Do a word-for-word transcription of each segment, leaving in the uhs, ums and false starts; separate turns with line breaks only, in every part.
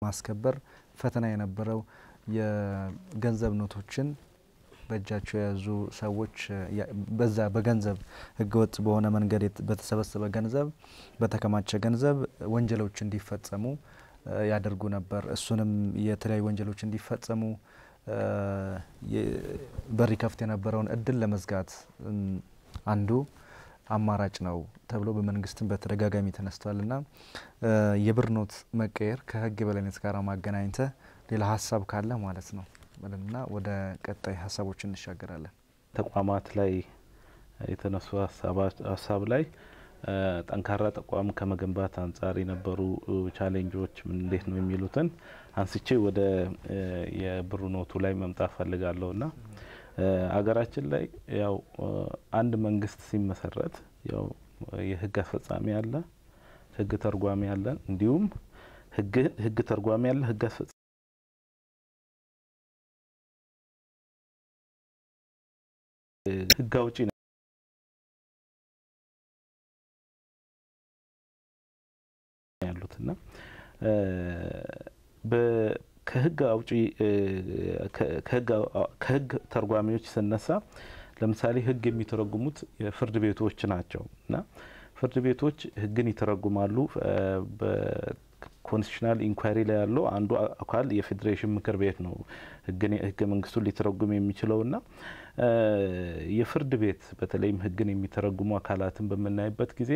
ለማስከበር ፈተና የነበረው የገንዘብ ኖቶችን በእጃቸው ያዙ ሰዎች በዛ በገንዘብ ህገወጥ በሆነ መንገድ በተሰበሰበ ገንዘብ በተከማቸ ገንዘብ ወንጀሎች እንዲፈጸሙ ያደርጉ ነበር እሱንም የተለያዩ ወንጀሎች እንዲፈጸሙ በሪ ከፍት የነበረውን እድል ለመዝጋት አንዱ አማራጭ ነው ተብሎ በመንግስትም በተደጋጋሚ ተነስቷልና የብር ኖት መቀየር ከህግ በላይነት ጋር ማገናኘት ሌላ ሐሳብ ካለ ማለት ነው ማለት ወደ ቀጣይ ሐሳቦች እንሻገራለን
ተቋማት ላይ የተነሱ ሐሳብ ላይ ጠንካራ ተቋም ከመገንባት አንፃር የነበሩ ቻሌንጆች ምን እንዴት ነው የሚሉትን አንስቼ ወደ የብር ኖቱ ላይ መምጣት ፈልጋለሁና አገራችን ላይ ያው አንድ መንግስት ሲመሰረት ያው የህግ አስፈጻሚ አለ ህግ ተርጓሚ አለ እንዲሁም ህግ ህግ ተርጓሚ አለ ህግ አስፈጻሚ ህግ አውጪ ያሉትና በከህግ አውጪ ከህግ ከህግ ተርጓሚዎች ስነሳ ለምሳሌ ህግ የሚተረጉሙት የፍርድ ቤቶች ናቸውና ፍርድ ቤቶች ህግን ይተረጉማሉ በኮንስቲቱሽናል ኢንኳሪ ላይ ያለው አንዱ አካል የፌዴሬሽን ምክር ቤት ነው ህግን ህገ መንግስቱን ሊተረጉም የሚችለውና የፍርድ ቤት በተለይም ህግን የሚተረጉሙ አካላትን በመናይበት ጊዜ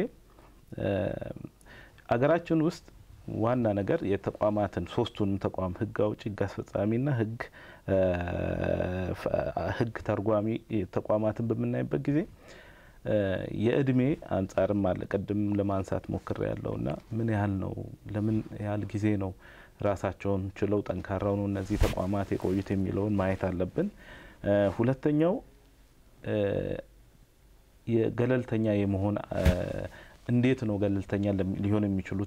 አገራችን ውስጥ ዋና ነገር የተቋማትን ሶስቱን ተቋም ህግ አውጪ ህግ አስፈጻሚና ህግ ህግ ተርጓሚ ተቋማትን በመናይበት ጊዜ የእድሜ አንፃርም አለ ቀደም ለማንሳት ሞክሬ ያለውና ምን ያህል ነው ለምን ያህል ጊዜ ነው ራሳቸውን ችለው ጠንካራው ነው እነዚህ ተቋማት የቆዩት የሚለውን ማየት አለብን ሁለተኛው የገለልተኛ የመሆን እንዴት ነው ገለልተኛ ሊሆን የሚችሉት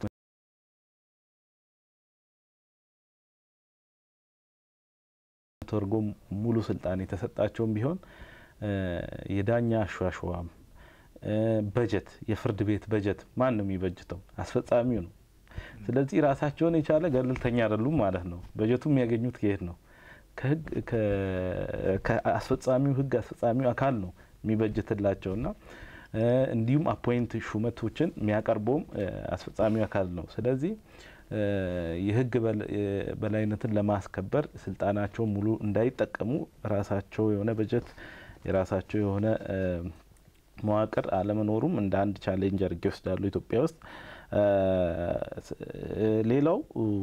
ተርጎም ሙሉ ስልጣን የተሰጣቸውም ቢሆን የዳኛ አሽዋሽዋም በጀት የፍርድ ቤት በጀት ማን ነው የሚበጅተው አስፈጻሚው ነው ስለዚህ ራሳቸውን የቻለ ገለልተኛ አይደሉም ማለት ነው በጀቱም የሚያገኙት ከየት ነው ከህግ ከአስፈጻሚው ህግ አስፈጻሚው አካል ነው የሚበጅትላቸውና እንዲሁም አፖይንት ሹመቶችን የሚያቀርበው አስፈጻሚው አካል ነው ስለዚህ የህግ በላይነትን ለማስከበር ስልጣናቸው ሙሉ እንዳይጠቀሙ ራሳቸው የሆነ በጀት የራሳቸው የሆነ መዋቅር አለመኖሩም እንደ አንድ ቻሌንጅ አድርጌ ወስዳለሁ ኢትዮጵያ ውስጥ ሌላው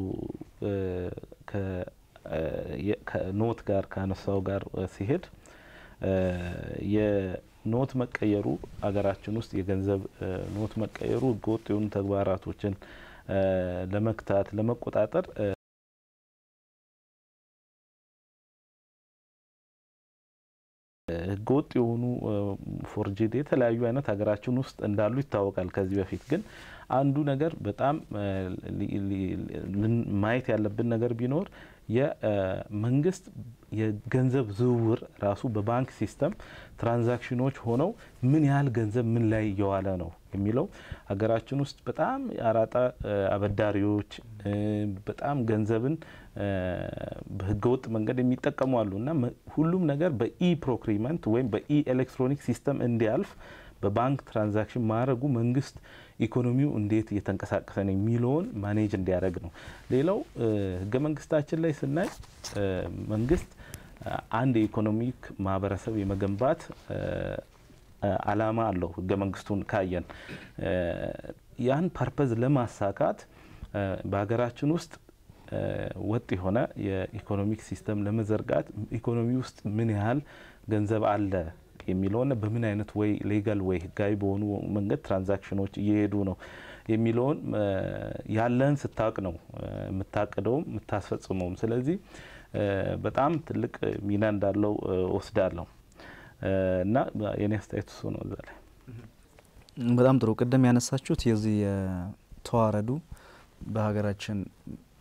ከ ከኖት ጋር ካነሳው ጋር ሲሄድ የኖት መቀየሩ አገራችን ውስጥ የገንዘብ ኖት መቀየሩ ህገወጥ የሆኑ ተግባራቶችን ለመክታት ለመቆጣጠር ህገወጥ የሆኑ ፎርጂድ የተለያዩ አይነት ሀገራችን ውስጥ እንዳሉ ይታወቃል ከዚህ በፊት ግን አንዱ ነገር በጣም ማየት ያለብን ነገር ቢኖር የመንግስት የገንዘብ ዝውውር ራሱ በባንክ ሲስተም ትራንዛክሽኖች ሆነው ምን ያህል ገንዘብ ምን ላይ እየዋለ ነው የሚለው ሀገራችን ውስጥ በጣም አራጣ አበዳሪዎች በጣም ገንዘብን በህገወጥ መንገድ የሚጠቀሙ አሉና ሁሉም ነገር በኢ ፕሮክሪመንት ወይም በኢ ኤሌክትሮኒክ ሲስተም እንዲያልፍ በባንክ ትራንዛክሽን ማድረጉ መንግስት ኢኮኖሚው እንዴት እየተንቀሳቀሰ ነው የሚለውን ማኔጅ እንዲያደርግ ነው ሌላው ህገ መንግስታችን ላይ ስናይ መንግስት አንድ ኢኮኖሚክ ማህበረሰብ የመገንባት አላማ አለው ህገ መንግስቱን ካየን ያን ፐርፐዝ ለማሳካት በሀገራችን ውስጥ ወጥ የሆነ የኢኮኖሚክ ሲስተም ለመዘርጋት ኢኮኖሚ ውስጥ ምን ያህል ገንዘብ አለ የሚለውን በምን አይነት ወይ ሌጋል ወይ ህጋዊ በሆኑ መንገድ ትራንዛክሽኖች እየሄዱ ነው የሚለውን ያለን ስታቅ ነው የምታቀደው የምታስፈጽመው ስለዚህ በጣም ትልቅ ሚና እንዳለው ወስዳለሁ እና የኔ አስተያየት እሱ ነው ዘለ
በጣም ጥሩ ቀደም ያነሳችሁት የዚህ ተዋረዱ በሀገራችን